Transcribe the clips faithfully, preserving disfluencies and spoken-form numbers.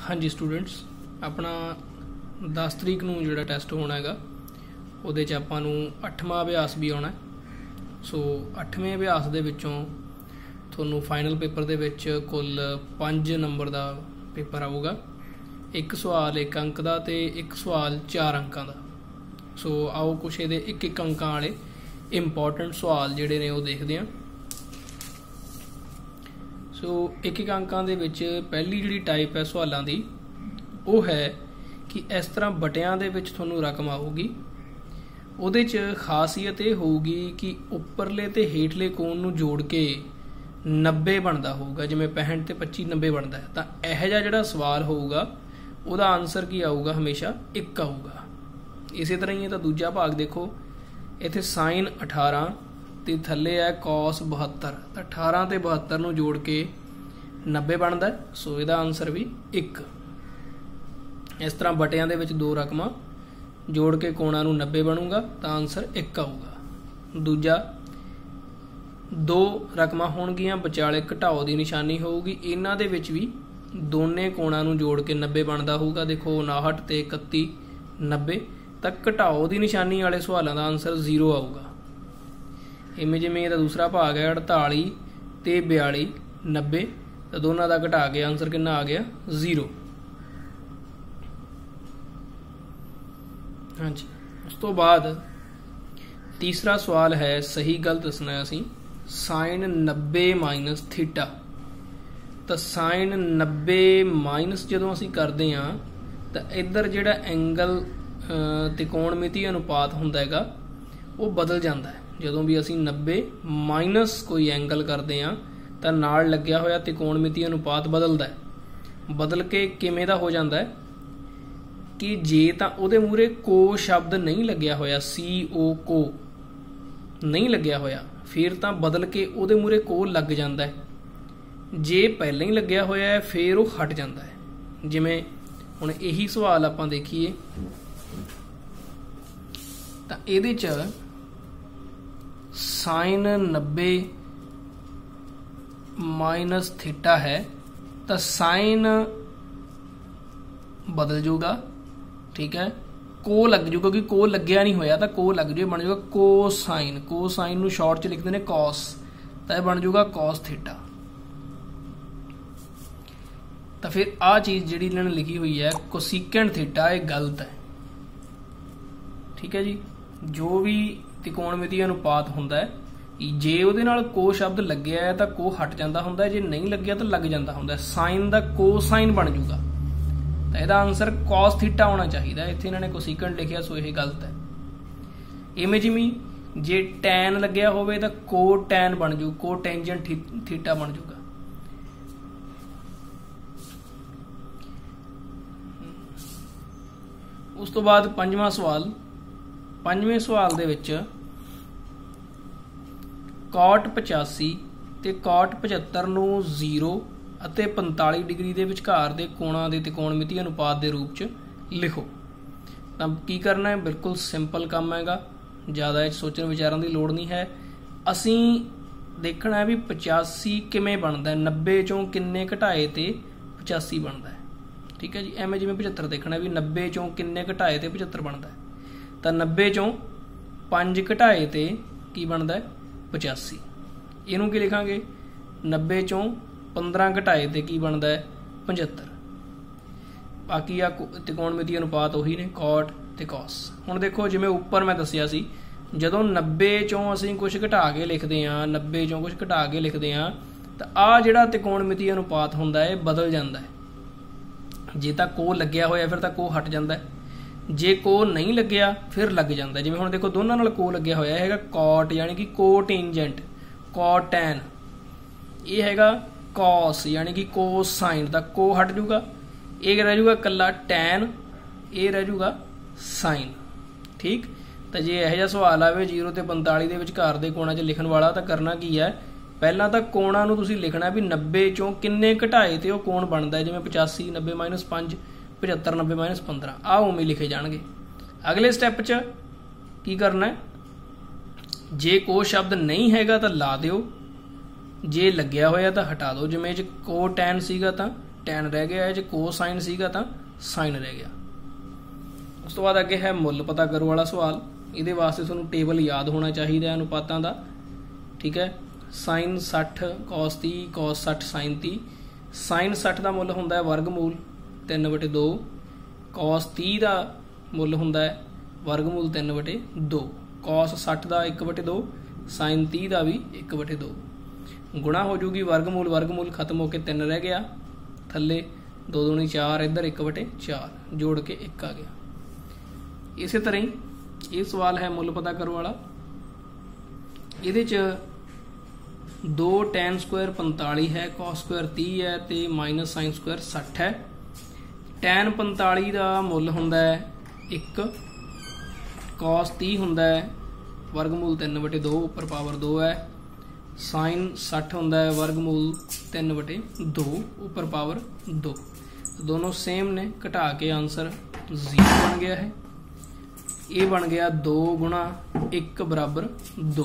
हाँ जी स्टूडेंट्स, अपना दस तरीक नूं जिहड़ा टैसट होना है उहदे च आपां नूं अठवां अभ्यास भी आउणा है। सो अठवें अभ्यास दे विचों तुहानूं फाइनल पेपर दे विच कुल पंज नंबर दा पेपर आऊगा। एक सवाल एक अंक दा ते एक सवाल चार अंकां दा। सो आओ कुछ इहदे एक एक अंकां वाले इंपॉर्टेंट सवाल जिहड़े ने ओह देखदे हां। सो एक एक अंकां दे विच पहली जिहड़ी टाइप है सवालों की वो है कि इस तरह बटियां दे विच तुहानूं रकम आऊगी। उहदे च खासियत ये होगी कि उपरले ते हेठले कोण नूं जोड़ के नब्बे बनता होगा, जिवें पैंसठ ते पच्ची नब्बे बनता है। तो यह जिहा जिहड़ा सवाल होगा उहदा आंसर की आऊगा, हमेशा एक आऊगा। इस तरह ही तो दूजा भाग देखो, इत्थे साइन अठारह ते थले है कॉस बहत्तर। तो अठारह ते बहत्तर नूं जोड़ के नब्बे बनता है। सो इहदा आंसर भी एक। इस तरह बटियां दे विच दो रकमां जोड़ के कोणा नूं नब्बे बनूगा तो आंसर एक आऊगा। दूजा, दो रकमां होणगियां विचाले घटाओ की निशानी होगी, इन्हां दे विच भी दोने कोणा नूं जोड़ के नब्बे बनता होगा। देखो उनाहठ ते इकत्ती नब्बे, तक घटाओ की निशानी वाले सवालों का आंसर जीरो आऊगा। इवें जिवें इहदा दूसरा भाग है अड़ताली ते बयाली नब्बे, तो दोनों का घटा के आंसर कितना आ गया, जीरो। हाँ जी, उस तो बाद तीसरा सवाल है सही गलत दसना असी। साइन नब्बे माइनस थीटा। तो साइन नब्बे माइनस जो असी करते हैं तो इधर जिहड़ा एंगल त्रिकोणमिति अनुपात हुंदा हैगा वो बदल जाता है। जो भी असी नब्बे माइनस कोई एंगल करते हैं तो नाल लग्या होया त्रिकोणमिति अनुपात बदलता है। बदल के किवें दा हो जाता है कि जे तो उहदे मूहरे को शब्द नहीं लग्या होया, सी ओ को नहीं लग्या होया, फिर तो बदल के उहदे मूहरे को लग जाता है। जे पहले ही लग्या होया है फिर वो हट जाता है। जिवें हुण यही सवाल आपां देखीए तो इहदे च साइन नब्बे माइनस थीटा है तो साइन बदल जूगा, ठीक है। को लग जूगा क्योंकि को लग्या नहीं होया तो को लग जू, बन जूगा को साइन। को साइन नूं शॉर्ट च लिखते हैं कॉस, तो यह बन जूगा कॉस थीटा। तो फिर आ चीज जिहड़ी इन्होंने लिखी हुई है कोसिकेंट थीटा, ये गलत है, ठीक है जी। जो भी त्रिकोणमिति अनुपात हुंदा है, जे उहदे नाल को शब्द लग्या है तो को हट जाता हुंदा है, जे नहीं लग्या तो लग जाता हुंदा है। साइन दा को साइन बन जूगा, तो यदा आंसर कॉस थीटा होना चाहिए। इत्थे इन्होंने कोसिकेंट लिखिया, सो यह गलत है। इवें जिवें जे टैन लग्या होवे तो को टैन बन जू, को टेंजेंट थीटा बन जूगा। उस तो बाद पंजवां सवाल। पंजवें सवाल दे विच कॉट पचासी ते कॉट पचहत्तर नूं जीरो ਅਤੇ पैंताली डिग्री ਦੇ ਵਿਚਕਾਰ ਦੇ ਕੋਣਾਂ ਦੇ त्रिकोणमिति अनुपात ਦੇ रूप ਚ ਲਿਖੋ। ਤਾਂ ਕੀ ਕਰਨਾ ਹੈ, ਬਿਲਕੁਲ ਸਿੰਪਲ ਕੰਮ ਹੈਗਾ, ਜ਼ਿਆਦਾ ਸੋਚਣ ਵਿਚਾਰਨ ਦੀ ਲੋੜ ਨਹੀਂ ਹੈ। ਅਸੀਂ ਦੇਖਣਾ ਹੈ ਵੀ ਪਚਾਸੀ ਕਿਵੇਂ ਬਣਦਾ ਹੈ, ਨੱਬੇ ਚੋਂ ਕਿੰਨੇ ਘਟਾਏ ਤੇ ਪਚਾਸੀ ਬਣਦਾ ਹੈ, ਠੀਕ ਹੈ ਜੀ। ਐਵੇਂ ਜਿਵੇਂ ਪਝੱਤਰ ਦੇਖਣਾ ਵੀ ਨੱਬੇ ਚੋਂ ਕਿੰਨੇ ਘਟਾਏ ਤੇ ਪਝੱਤਰ ਬਣਦਾ ਹੈ, ਤਾਂ ਨੱਬੇ ਚੋਂ ਪੰਜ ਘਟਾਏ ਤੇ ਕੀ ਬਣਦਾ ਹੈ, ਪਚਾਸੀ। ਇਹਨੂੰ ਕੀ ਲਿਖਾਂਗੇ, नब्बे चों पंद्रह घटाए तो की बनता है, पचहत्तर। बाकी आ त्रिकोणमिति अनुपात उही ने कॉट ते कॉस। हुण देखो जिवें उपर मैं दसिया सी, जदों नब्बे चों असीं कुछ घटा के लिखते हैं, नब्बे चों कुछ घटा के लिखते हैं, तो आ जिहड़ा त्रिकोणमिति अनुपात हुंदा है बदल जाता है। जे तां को लग्या होया फिर तां को हट जाता है, जे को नहीं लग्या फिर लग जाता है। जिवें हुण देखो दोनों नाल को लग्या होया हैगा कॉट, यानी कि को टेंजेंट, कॉट टैन। ये हैगा कॉस यानी कि को साइन, का को हट जूगा, एक रह जूगा कला टैन, ये रह जूगा साइन, ठीक। तो जे यह सवाल आवे जीरो ते पैंताली के विचकार दे कोणा च लिखण वाला, तो करना की है, पहला तो कोणा नूं तुसीं लिखना भी नब्बे चों किन्ने घटाए तो वह कोण बनता है। जिवें पचासी नब्बे माइनस पाँच, पचहत्तर नब्बे माइनस पंद्रह, आ उवें लिखे जाणगे। अगले स्टैप च की करना है, जे को शब्द नहीं हैगा तो ला दिओ, जे लग्या होया तो हटा दो। जिवें को टैन सीगा तो टैन रह गया है, जो कोसाइन सीगा तां साइन रह गया। उस तो बाद अगे है मुल पता करो वाला सवाल। ये वास्ते तुहानूं टेबल याद होना चाहिए अनुपातां दा, ठीक है। साइन सठ कॉस तीह, कॉस सठ साइन तीह। साइन सठ का मुल हुंदा है वर्गमूल तीन बटे दो, कॉस तीह का मुल हुंदा है वर्गमूल तीन बटे दो, कॉस सठ का एक बटे दो, साइन तीह का भी एक बटे दो। गुणा हो जूगी वर्गमूल वर्गमूल खत्म होकर तीन रह गया, थले दो दूनी चार, इधर एक बटे चार, जोड़ के एक आ गया। इस तरह ही ये सवाल है मुल पता करो वाला। ये दो टैन स्क्वायर पंताली है, कॉस स्क्वायर तीह है, तो माइनस साइन स्क्वायर सठ है। टैन पंताली का मुल हुंदा है एक, कॉस तीह हुंदा है वर्गमूल तीन बटे दो, उपर पावर दो है। साइन सठ हुंदा है वर्गमूल तीन बटे दो, उपर पावर दो। तो दोनों सेम ने, घटा के आंसर जीरो बन गया है। ये बन गया दो गुणा एक बराबर दो।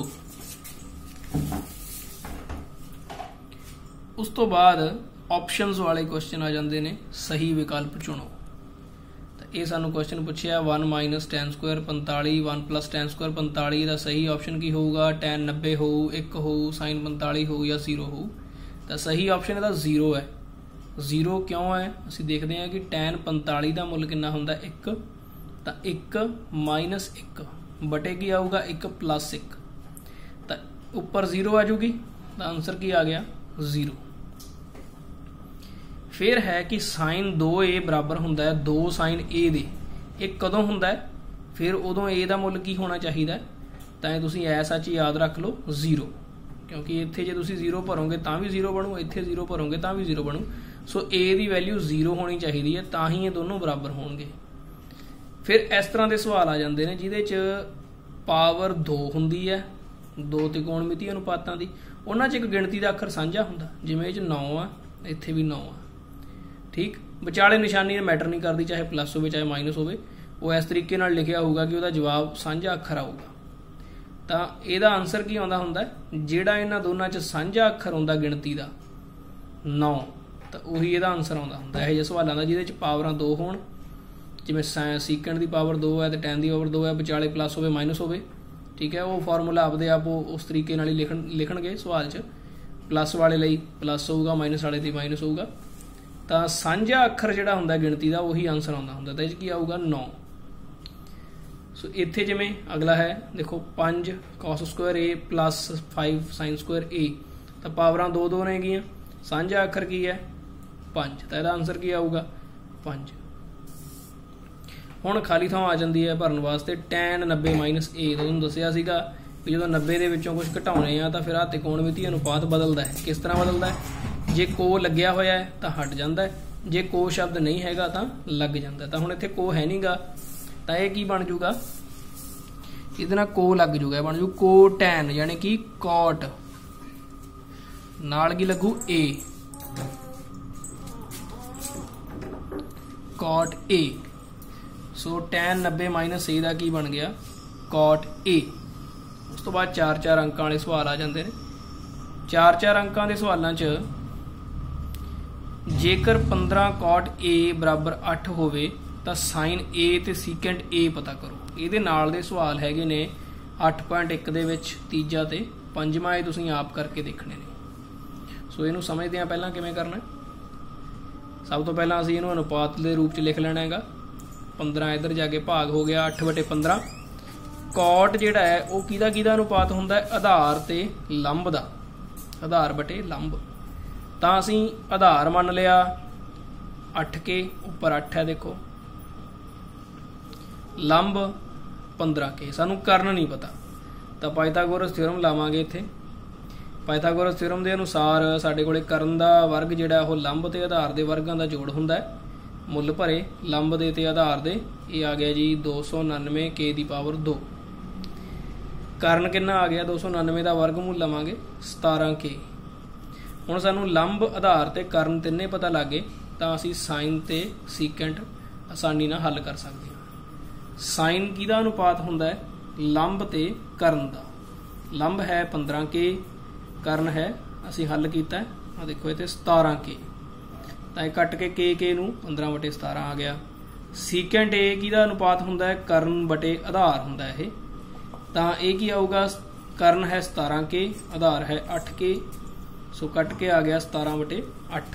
उस तो बाद ऑप्शनस वाले क्वेश्चन आ जाते हैं, सही विकल्प चुनो। तो ये सानू क्वेश्चन पूछा वन माइनस टैन स्क्वायर पंताली, वन प्लस टैन स्क्वायर पंताली का सही ऑप्शन की होगा? टैन नब्बे हो, एक हो, साइन पंताली हो या जीरो हो? तो सही ऑप्शन इसका जीरो है। जीरो क्यों है असीं देखते हैं कि टैन पंताली का मुल कितना होंदा एक, तो एक माइनस एक बटे की आऊगा एक प्लस एक, तो उपर जीरो आ जूगी, तो आंसर की आ गया जीरो। फिर है कि साइन दो ए बराबर होंदा है दो साइन ए दे, एक कदों होंदा है? फिर उदों ए दा मुल की होना चाहिए? तो तुसीं ऐसा चीज याद रख लो जीरो, क्योंकि इत्थे जे तुसीं जीरो भरोगे तां भी जीरो बनू, इत्थे जीरो भरोगे तां भी जीरो बनू। सो ए दी वैल्यू जीरो होनी चाहिए है, तां ही ये दोनों बराबर होणगे। फिर इस तरह के सवाल आ जाते हैं जिहदे च पावर दो हुंदी है, दो त्रिकोणमिति अनुपातां दी, उन्हां च एक गिणती का अखर साझा हुंदा, जिवें इह च नौ आ, इत्थे भी नौ आ, ठीक। विचाले निशानी मैटर नहीं करती, चाहे प्लस हो चाहे माइनस हो, वो इस तरीके नाल लिखिया होगा कि वह जवाब साझा अखर आऊगा। तो यदा आंसर की आउंदा हुंदा है, जिहड़ा इन्हां दोनां च साझा अखर आउंदा गिणती का नौ, तो उही इहदा आंसर आउंदा हुंदा। इहो जिहे सवालों का जिहदे च पावरां दो होण, जिवें सीकेंड की पावर दो है तो टैन की पावर दो है, विचाले प्लस हो माइनस हो, ठीक है। वो फॉर्मूला आपदे आप उस तरीके नाल ही लिखण लिखणगे सवाल च, प्लस वाले लई प्लस होऊगा, माइनस वाले लई माइनस होऊगा। तो साझा अखर जिहड़ा हुंदा गिणती का उही आंसर आउंदा हुंदा, तो इह की आऊगा नौ। सो इत्थे जिवें अगला है देखो पांच cos square A plus five sine square A, तो पावरां दो दो ने गियां, साझा अखर की है पांच, तो इहदा आंसर की आऊगा पांच। हुण खाली थां आ जाती है भरन वास्ते टैन नब्बे माइनस ए। तुहानूं दस्सिया सीगा कि जो नब्बे दे विचों कुछ घटाउने आ, तो फिर आ त्रिकोणमिति अनुपात बदलदा है। किस तरह बदलदा है? जे को लग्या होया है तो हट जाता है, जे को शब्द नहीं हैगा तो लग जाता है। तो हुण इत्थे को है नहीं गा, तो यह की बन जूगा, इहदे नाल को लग जूगा, बन जू को टैन, यानी कि कॉट, नाल की लगू ए, कॉट ए। सो टैन नब्बे माइनस ए का की बन गया कॉट ए। उस तो बाद चार चार अंकों वाले सवाल आ जाते हैं। चार चार अंकों के सवालों च जेकर पंद्रह कॉट ए बराबर अठ होवे तो साइन ए ते सीकेंट ए पता करो। ये नाल दे सवाल हैगे ने अठ पॉइंट एक दे विच तीजा ते पंजवां, ये तुसीं आप करके देखने ने। सो इनू समझते हैं पहला किवें करना। सब तो पहला असीं इनू अनुपात के रूप च लिख लेना हैगा। पंद्रह इधर जाके भाग हो गया अठ बटे पंद्रह। कॉट जिहड़ा है वो किहदा किहदा अनुपात हुंदा है? आधार ते लंब दा, आधार बटे लंब। तो असीं आधार मान लिया अठ के, उपर अठ है देखो, लंब पंद्रह के। सानू करन नहीं पता, तो पाइथागोरस थ्योरम लावांगे इत्थे। पाइथागोरस थ्योरम के अनुसार साडे कोले करन दा वर्ग जिहड़ा वो लंब ते आधार दे वर्गां दा जोड़ हुंदा है। मुल भरे लंब दे ते आधार दे, ये आ गया जी दो सौ उनानवे के दी पावर दो। करन कितना आ गया? दो सौ उनानवे का वर्गमूल लवांगे सतारह के। हुण सानू लंब आधार ते करन तिन्ने पता लग गए, तो असीं साइन ते सीकेंट आसानी नाल हल कर सकते हैं। साइन किहदा अनुपात हुंदा है? लंब ते करन दा। लंब है पंद्रह के, करन है असीं हल कीता आ देखो इत्थे सतारह के। ਤਾਂ ਇਹ ਕੱਟ ਕੇ ਕੇ ਕੇ ਨੂੰ ਪੰद्रह बटे सतारह आ गया। ਸੀਕੈਂਟ ਏ ਕਿਹਦਾ ਅਨੁਪਾਤ ਹੁੰਦਾ ਹੈ? ਕਰਨ ਬਟੇ ਆਧਾਰ ਹੁੰਦਾ ਇਹ। ਤਾਂ ਇਹ ਕੀ ਆਊਗਾ? ਕਰਨ ਹੈ सतारह के, ਆਧਾਰ ਹੈ ਅੱਠ के, ਸੋ ਕੱਟ ਕੇ ਆ ਗਿਆ सतारह बटे ਅੱਠ।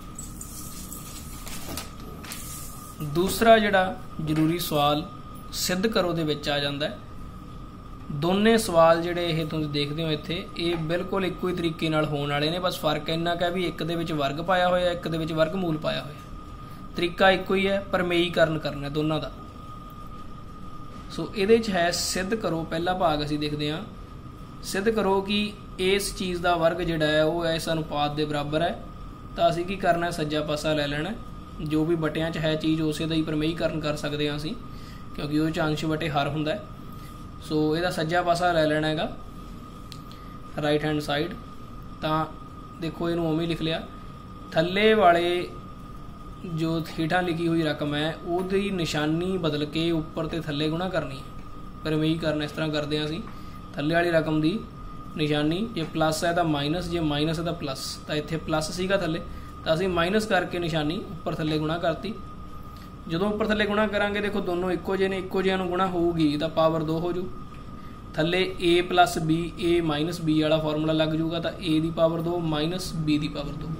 ਦੂਸਰਾ ਜਿਹੜਾ ਜ਼ਰੂਰੀ ਸਵਾਲ ਸਿੱਧ ਕਰੋ ਦੇ ਵਿੱਚ ਆ ਜਾਂਦਾ ਹੈ। ਦੋਨੇ ਸਵਾਲ ਜਿਹੜੇ ਇਹ ਤੁਸੀਂ ਦੇਖਦੇ ਹੋ ਇੱਥੇ, ਇਹ ਬਿਲਕੁਲ ਇੱਕੋ ਹੀ ਤਰੀਕੇ ਨਾਲ ਹੋਣ ਵਾਲੇ ਨੇ। ਬਸ ਫਰਕ ਇੰਨਾ ਕੁ ਹੈ ਵੀ ਇੱਕ ਦੇ ਵਿੱਚ ਵਰਗ ਪਾਇਆ ਹੋਇਆ, ਇੱਕ ਦੇ ਵਿੱਚ ਵਰਗਮੂਲ ਪਾਇਆ ਹੋਇਆ। ਤਰੀਕਾ ਇੱਕੋ ਹੀ ਹੈ, ਪਰਮੇਈਕਰਨ ਕਰਨਾ ਦੋਨਾਂ ਦਾ। ਸੋ ਇਹਦੇ 'ਚ ਹੈ ਸਿੱਧ ਕਰੋ। ਪਹਿਲਾ ਭਾਗ ਅਸੀਂ ਦੇਖਦੇ ਹਾਂ। ਸਿੱਧ ਕਰੋ ਕਿ ਇਸ ਚੀਜ਼ ਦਾ ਵਰਗ ਜਿਹੜਾ ਹੈ ਉਹ ਇਸ ਅਨੁਪਾਤ ਦੇ ਬਰਾਬਰ ਹੈ। ਤਾਂ ਅਸੀਂ ਕੀ ਕਰਨਾ? ਸੱਜਾ ਪਾਸਾ ਲੈ ਲੈਣਾ। ਜੋ ਵੀ ਬਟਿਆਂ 'ਚ ਹੈ ਚੀਜ਼ ਉਸੇ ਦਾ ਹੀ ਪਰਮੇਈਕਰਨ ਕਰ ਸਕਦੇ ਹਾਂ ਅਸੀਂ, ਕਿਉਂਕਿ ਉਹ 'ਚ ਅੰਸ਼ ਬਟੇ ਹਰ ਹੁੰਦਾ। ਸੋ ਇਹਦਾ ਸੱਜਾ ਪਾਸਾ ਲੈ ਲੈਣਾ ਹੈਗਾ, ਰਾਈਟ ਹੈਂਡ ਸਾਈਡ। ਤਾਂ ਦੇਖੋ ਇਹਨੂੰ ਉਵੇਂ ਲਿਖ ਲਿਆ। ਥੱਲੇ ਵਾਲੇ ਜੋ ਹੇਠਾਂ ਲਿਖੀ ਹੋਈ ਰਕਮ ਹੈ ਉਹਦੀ ਨਿਸ਼ਾਨੀ ਬਦਲ ਕੇ ਉੱਪਰ ਤੇ ਥੱਲੇ ਗੁਣਾ ਕਰਨੀ ਹੈ। ਪਰਮੇਈਕਰਨ ਇਸ ਤਰ੍ਹਾਂ ਕਰਦੇ ਹਾਂ ਅਸੀਂ। ਥੱਲੇ ਵਾਲੀ ਰਕਮ ਦੀ ਨਿਸ਼ਾਨੀ ਜੇ ਪਲੱਸ ਹੈ ਤਾਂ ਮਾਈਨਸ, ਜੇ ਮਾਈਨਸ ਹੈ ਤਾਂ ਪਲੱਸ। ਤਾਂ ਇੱਥੇ ਪਲੱਸ ਸੀਗਾ ਥੱਲੇ, ਤਾਂ ਅਸੀਂ ਮਾਈਨਸ ਕਰਕੇ ਨਿਸ਼ਾਨੀ ਉੱਪਰ ਥੱਲੇ ਗੁਣਾ ਕਰਤੀ। ਜਦੋਂ ਉੱਪਰ ਥੱਲੇ ਗੁਣਾ ਕਰਾਂਗੇ ਦੇਖੋ ਦੋਨੋਂ ਇੱਕੋ ਜਿਹੇ ਨੇ, ਇੱਕੋ ਜਿਹਿਆਂ ਨੂੰ ਗੁਣਾ ਹੋਊਗੀ ਤਾਂ ਪਾਵਰ ਦੋ ਹੋ ਜੂ। ਥੱਲੇ a plus b, a minus b ਵਾਲਾ ਫਾਰਮੂਲਾ ਲੱਗ ਜੂਗਾ। ਤਾਂ a ਦੀ ਪਾਵਰ ਦੋ ਮਾਈਨਸ b ਦੀ ਪਾਵਰ ਦੋ।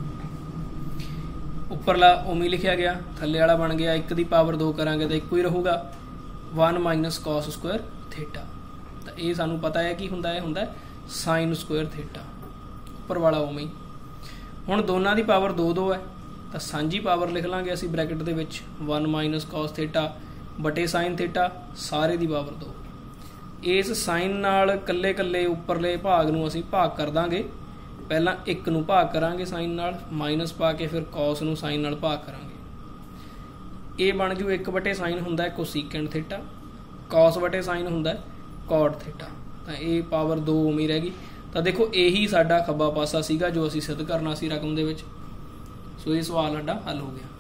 ਉੱਪਰਲਾ ਉਵੇਂ ਲਿਖਿਆ ਗਿਆ, ਥੱਲੇ ਵਾਲਾ ਬਣ ਗਿਆ ਇੱਕ ਦੀ ਪਾਵਰ ਦੋ ਕਰਾਂਗੇ ਤਾਂ ਇੱਕੋ ਹੀ ਰਹੂਗਾ, one minus cos square theta. ਤਾਂ ਇਹ ਸਾਨੂੰ ਪਤਾ ਹੈ ਕੀ ਹੁੰਦਾ ਹੈ, ਹੁੰਦਾ ਸਾਈਨ ਸਕੁਆਇਰ ਥੀਟਾ। ਉੱਪਰ ਵਾਲਾ ਉਵੇਂ ਹੀ। ਹੁਣ ਦੋਨਾਂ ਦੀ ਪਾਵਰ ਦੋ ਦੋ ਹੈ ਤਾਂ ਸਾਂਝੀ ਪਾਵਰ ਲਿਖ ਲਾਂਗੇ ਅਸੀਂ ਬ੍ਰੈਕਟ ਦੇ ਵਿੱਚ, वन ਮਾਈਨਸ ਕਾਸ ਥੀਟਾ ਬਟੇ ਸਾਈਨ ਥੀਟਾ, ਸਾਰੇ ਦੀ ਪਾਵਰ ਦੋ। ਇਸ ਸਾਈਨ ਨਾਲ ਕੱਲੇ ਕੱਲੇ ਉੱਪਰਲੇ ਭਾਗ ਨੂੰ ਅਸੀਂ ਭਾਗ ਕਰ ਦਾਂਗੇ। ਪਹਿਲਾਂ ਇੱਕ ਨੂੰ ਭਾਗ ਕਰਾਂਗੇ ਸਾਈਨ ਨਾਲ, ਮਾਈਨਸ ਪਾ ਕੇ ਫਿਰ ਕਾਸ ਨੂੰ ਸਾਈਨ ਨਾਲ ਭਾਗ ਕਰਾਂਗੇ। ਇਹ ਬਣ ਜੂ ਇੱਕ ਬਟੇ ਸਾਈਨ ਹੁੰਦਾ ਹੈ ਕੋਸੀਕੈਂਟ ਥੀਟਾ, ਕਾਸ ਬਟੇ ਸਾਈਨ ਹੁੰਦਾ ਹੈ ਕਾਟ ਥੀਟਾ। ਤਾਂ ਇਹ ਪਾਵਰ ਦੋ ਉਮੀ ਰਹਿ ਗਈ। ਤਾਂ ਦੇਖੋ ਇਹੀ ਸਾਡਾ ਖੱਬਾ ਪਾਸਾ ਸੀਗਾ ਜੋ ਅਸੀਂ ਸਿੱਧ ਕਰਨਾ ਸੀ ਰਕਮ ਦੇ ਵਿੱਚ। ਸੋ ਇਹ ਸਵਾਲ ਸਾਡਾ ਹੱਲ ਹੋ ਗਿਆ।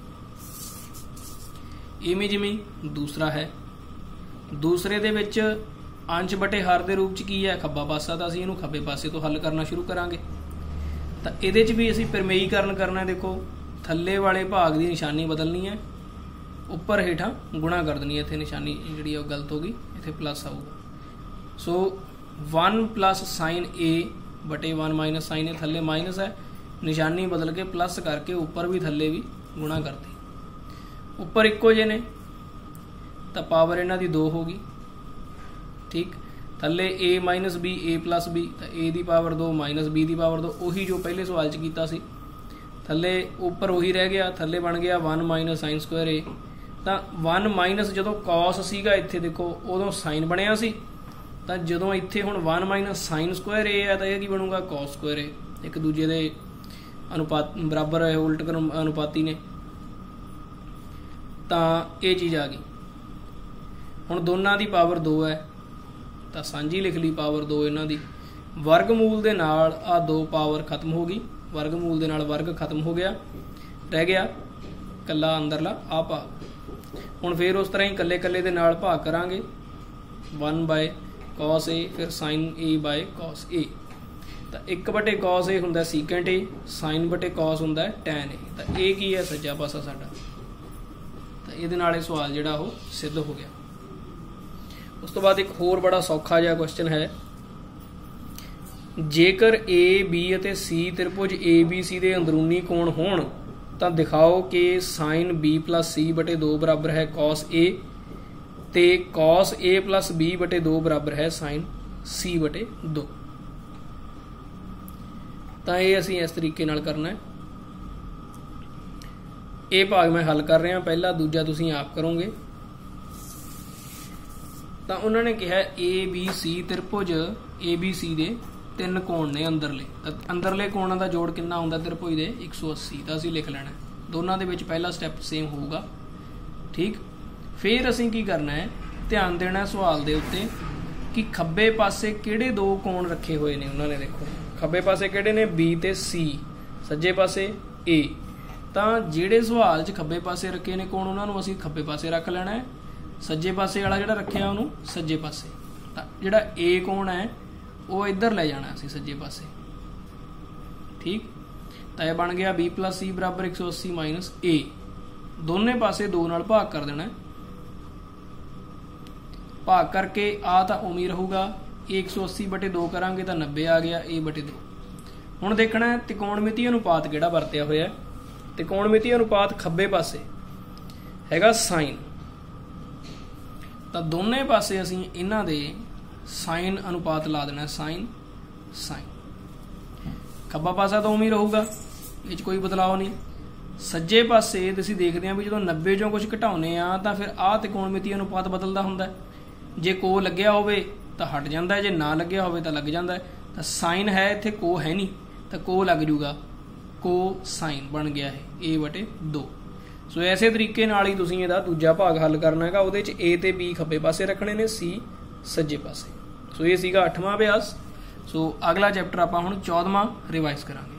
ਇਵੇਂ ਜਿਵੇਂ ਦੂਸਰਾ ਹੈ, ਦੂਸਰੇ ਦੇ ਵਿੱਚ ਅੰਸ਼ ਬਟੇ ਹਰ ਦੇ ਰੂਪ 'ਚ ਕੀ ਹੈ? ਖੱਬਾ ਪਾਸਾ। ਤਾਂ ਅਸੀਂ ਇਹਨੂੰ ਖੱਬੇ ਪਾਸੇ ਤੋਂ ਹੱਲ ਕਰਨਾ ਸ਼ੁਰੂ ਕਰਾਂਗੇ। ਤਾਂ ਇਹਦੇ 'ਚ ਵੀ ਅਸੀਂ ਪਰਮੇਈਕਰਨ ਕਰਨਾ। ਦੇਖੋ ਥੱਲੇ ਵਾਲੇ ਭਾਗ ਦੀ ਨਿਸ਼ਾਨੀ ਬਦਲਣੀ ਹੈ, ਉੱਪਰ ਹੇਠਾਂ ਗੁਣਾ ਕਰ ਦੇਣੀ ਹੈ। ਇੱਥੇ ਨਿਸ਼ਾਨੀ ਜਿਹੜੀ ਉਹ ਗਲਤ ਹੋ ਗਈ, ਇੱਥੇ ਪਲੱਸ ਆਊਗਾ। So one plus sine A ਬਟੇ वन ਮਾਈਨਸ ਸਾਈਨ ਏ, ਥੱਲੇ ਮਾਈਨਸ ਹੈ, ਨਿਸ਼ਾਨੀ ਬਦਲ ਕੇ ਪਲੱਸ ਕਰਕੇ ਉੱਪਰ ਵੀ ਥੱਲੇ ਵੀ ਗੁਣਾ ਕਰਤੀ। ਉੱਪਰ ਇੱਕੋ ਜਿਹੇ ਨੇ ਤਾਂ ਪਾਵਰ ਇਹਨਾਂ ਦੀ ਦੋ ਹੋ ਗਈ। ਠੀਕ, ਥੱਲੇ a minus b, a plus b, ਤਾਂ a ਦੀ ਪਾਵਰ ਦੋ ਮਾਈਨਸ b ਦੀ ਪਾਵਰ ਦੋ। ਉਹੀ ਜੋ ਪਹਿਲੇ ਸਵਾਲ 'ਚ ਕੀਤਾ ਸੀ। ਥੱਲੇ ਉੱਪਰ ਉਹੀ ਰਹਿ ਗਿਆ, ਥੱਲੇ ਬਣ ਗਿਆ one minus sine square a। ਤਾਂ वन ਮਾਈਨਸ ਜਦੋਂ ਕਾਸ ਸੀਗਾ ਇੱਥੇ ਦੇਖੋ ਉਦੋਂ ਸਾਈਨ ਬਣਿਆ ਸੀ। ਤਾਂ ਜਦੋਂ ਇੱਥੇ ਹੁਣ one minus sine square a ਹੈ ਤਾਂ ਇਹ ਕੀ ਬਣੂਗਾ? Cos square a। ਇੱਕ ਦੂਜੇ ਦੇ ਅਨੁਪਾਤ ਬਰਾਬਰ ਹੈ, ਉਲਟ ਅਨੁਪਾਤੀ ਨੇ। ਤਾਂ ਇਹ ਚੀਜ਼ ਆ ਗਈ। ਹੁਣ ਦੋਨਾਂ ਦੀ ਪਾਵਰ ਦੋ ਹੈ ਤਾਂ ਸਾਂਝੀ ਲਿਖ ਲਈ ਪਾਵਰ ਦੋ ਇਹਨਾਂ ਦੀ। ਵਰਗਮੂਲ ਦੇ ਨਾਲ ਆ ਦੋ ਪਾਵਰ ਖਤਮ ਹੋ ਗਈ, ਵਰਗਮੂਲ ਦੇ ਨਾਲ ਵਰਗ ਖਤਮ ਹੋ ਗਿਆ, ਰਹਿ ਗਿਆ ਕੱਲਾ ਅੰਦਰਲਾ ਆ ਭਾਗ। ਹੁਣ ਫਿਰ ਉਸ ਤਰ੍ਹਾਂ ਹੀ ਕੱਲੇ ਕੱਲੇ ਦੇ ਨਾਲ ਭਾਗ ਕਰਾਂਗੇ, वन ਬਾਏ ਕਾਸ ਏ, ਫਿਰ ਸਾਈਨ ਏ ਬਾਏ ਕਾਸ ਏ। ਤਾਂ ਇੱਕ ਬਟੇ ਕਾਸ ਏ ਹੁੰਦਾ ਸੀਕੈਂਟ ਏ, ਸਾਈਨ ਬਟੇ ਕਾਸ ਹੁੰਦਾ ਟੈਨ ਏ। ਤਾਂ ਇਹ ਕੀ ਹੈ? ਸੱਜਾ ਪਾਸਾ ਸਾਡਾ। ਤਾਂ ਇਹਦੇ ਨਾਲ ਇਹ ਸਵਾਲ ਜਿਹੜਾ ਉਹ ਸਿੱਧ ਹੋ ਗਿਆ। ਉਸ ਤੋਂ ਬਾਅਦ ਇੱਕ ਹੋਰ ਬੜਾ ਸੌਖਾ ਜਿਹਾ ਕੁਐਸਚਨ ਹੈ, ਜੇਕਰ A B ਅਤੇ C ਤ੍ਰਿਭੁਜ A B C ਦੇ ਅੰਦਰੂਨੀ ਕੋਣ ਹੋਣ ਤਾਂ ਦਿਖਾਓ ਕਿ ਸਾਈਨ B ਪਲੱਸ C ਬਟੇ ਦੋ ਬਰਾਬਰ ਹੈ ਕਾਸ A ਤੇ ਕਾਸ A ਪਲੱਸ B ਬਟੇ ਦੋ ਬਰਾਬਰ ਹੈ ਸਾਈਨ C ਬਟੇ ਦੋ। ਤਾਂ ਇਹ ਅਸੀਂ ਇਸ ਤਰੀਕੇ ਨਾਲ ਕਰਨਾ ਹੈ। ਇਹ ਭਾਗ ਮੈਂ ਹੱਲ ਕਰ ਰਿਹਾ, ਪਹਿਲਾ ਦੂਜਾ ਤੁਸੀਂ ਆਪ ਕਰੋਗੇ। ਤਾਂ ਉਹਨਾਂ ਨੇ ਕਿਹਾ A B C ਤ੍ਰਿਭੁਜ A B C ਦੇ ਤਿੰਨ ਕੋਣ ਨੇ ਅੰਦਰਲੇ। ਤਾਂ ਅੰਦਰਲੇ ਕੋਣਾਂ ਦਾ ਜੋੜ ਕਿੰਨਾ ਹੁੰਦਾ ਤ੍ਰਿਭੁਜ ਦੇ? ਇੱਕ ਸੌ ਅੱਸੀ। ਤਾਂ ਅਸੀਂ ਲਿਖ ਲੈਣਾ ਦੋਨਾਂ ਦੇ ਵਿੱਚ ਪਹਿਲਾ ਸਟੈਪ ਸੇਮ ਹੋਊਗਾ। ਠੀਕ, ਫਿਰ ਅਸੀਂ ਕੀ ਕਰਨਾ ਹੈ, ਧਿਆਨ ਦੇਣਾ ਸਵਾਲ ਦੇ ਉੱਤੇ ਕਿ ਖੱਬੇ ਪਾਸੇ ਕਿਹੜੇ ਦੋ ਕੋਣ ਰੱਖੇ ਹੋਏ ਨੇ ਉਹਨਾਂ ਨੇ। ਦੇਖੋ ਖੱਬੇ ਪਾਸੇ ਕਿਹੜੇ ਨੇ? B ਤੇ C, ਸੱਜੇ ਪਾਸੇ A। ਤਾਂ ਜਿਹੜੇ ਸਵਾਲ 'ਚ ਖੱਬੇ ਪਾਸੇ ਰੱਖੇ ਨੇ ਕੋਣ ਉਹਨਾਂ ਨੂੰ ਅਸੀਂ ਖੱਬੇ ਪਾਸੇ ਰੱਖ ਲੈਣਾ ਹੈ, ਸੱਜੇ ਪਾਸੇ ਵਾਲਾ ਜਿਹੜਾ ਰੱਖਿਆ ਉਹਨੂੰ ਸੱਜੇ ਪਾਸੇ। ਤਾਂ ਜਿਹੜਾ A ਕੋਣ ਹੈ ਉਹ ਇੱਧਰ ਲੈ ਜਾਣਾ ਅਸੀਂ ਸੱਜੇ ਪਾਸੇ। ਠੀਕ, ਤਾਂ ਇਹ ਬਣ ਗਿਆ b ਪਲੱਸ c ਬਰਾਬਰ ਇੱਕ ਸੌ ਅੱਸੀ ਮਾਈਨਸ a। ਦੋਨੇ ਪਾਸੇ ਦੋ ਨਾਲ ਭਾਗ ਕਰ ਦੇਣਾ, ਭਾਗ ਕਰਕੇ ਆ ਤਾਂ ਉਵੇਂ ਹੀ ਰਹੂਗਾ, ਇਹ ਇੱਕ ਸੌ ਅੱਸੀ ਬਟੇ ਦੋ ਕਰਾਂਗੇ ਤਾਂ ਨੱਬੇ ਆ ਗਿਆ, a ਬਟੇ ਦੋ। ਹੁਣ ਦੇਖਣਾ ਤਿਕੋਣਮਿਤੀ ਅਨੁਪਾਤ ਕਿਹੜਾ ਵਰਤਿਆ ਹੋਇਆ। ਤਿਕੋਣਮਿਤੀ ਅਨੁਪਾਤ ਖੱਬੇ ਪਾਸੇ ਹੈਗਾ ਸਾਈਨ, ਤਾਂ ਦੋਨੇ ਪਾਸੇ ਅਸੀਂ ਇਹਨਾਂ ਦੇ ਸਾਈਨ ਅਨੁਪਾਤ ਲਾ ਦੇਣਾ, ਸਾਈਨ ਸਾਈਨ। ਖੱਬਾ ਪਾਸਾ ਤਾਂ ਉਵੇਂ ਹੀ ਰਹੂਗਾ, ਇਹ 'ਚ ਕੋਈ ਬਦਲਾਅ ਨਹੀਂ। ਸੱਜੇ ਪਾਸੇ ਤੁਸੀਂ ਦੇਖਦੇ ਹਾਂ ਵੀ ਜਦੋਂ ਨੱਬੇ ਚੋਂ ਕੁਝ ਘਟਾਉਂਦੇ ਆ ਤਾਂ ਫਿਰ ਆਹ ਤਿਕੋਣਮਿਤੀ ਅਨੁਪਾਤ ਬਦਲਦਾ ਹੁੰਦਾ। ਜੇ ਕੋ ਲੱਗਿਆ ਹੋਵੇ ਤਾਂ ਹਟ ਜਾਂਦਾ, ਜੇ ਨਾ ਲੱਗਿਆ ਹੋਵੇ ਤਾਂ ਲੱਗ ਜਾਂਦਾ। ਤਾਂ ਸਾਈਨ ਹੈ ਇੱਥੇ, ਕੋ ਹੈ ਨਹੀਂ, ਤਾਂ ਕੋ ਲੱਗ ਜੂਗਾ, ਕੋ ਸਾਈਨ ਬਣ ਗਿਆ ਇਹ a ਬਟੇ ਦੋ। ਸੋ ਐਸੇ ਤਰੀਕੇ ਨਾਲ ਹੀ ਤੁਸੀਂ ਇਹਦਾ ਦੂਜਾ ਭਾਗ ਹੱਲ ਕਰਨਾ ਹੈਗਾ। ਉਹਦੇ 'ਚ a ਤੇ b ਖੱਬੇ ਪਾਸੇ ਰੱਖਣੇ ਨੇ, c ਸੱਜੇ ਪਾਸੇ। ਸੋ ਇਹ ਸੀਗਾ ਅੱਠਵਾਂ ਅਭਿਆਸ। ਸੋ ਅਗਲਾ ਚੈਪਟਰ ਆਪਾਂ ਹੁਣ ਚੌਦਵਾਂ ਰਿਵਾਈਜ਼ ਕਰਾਂਗੇ।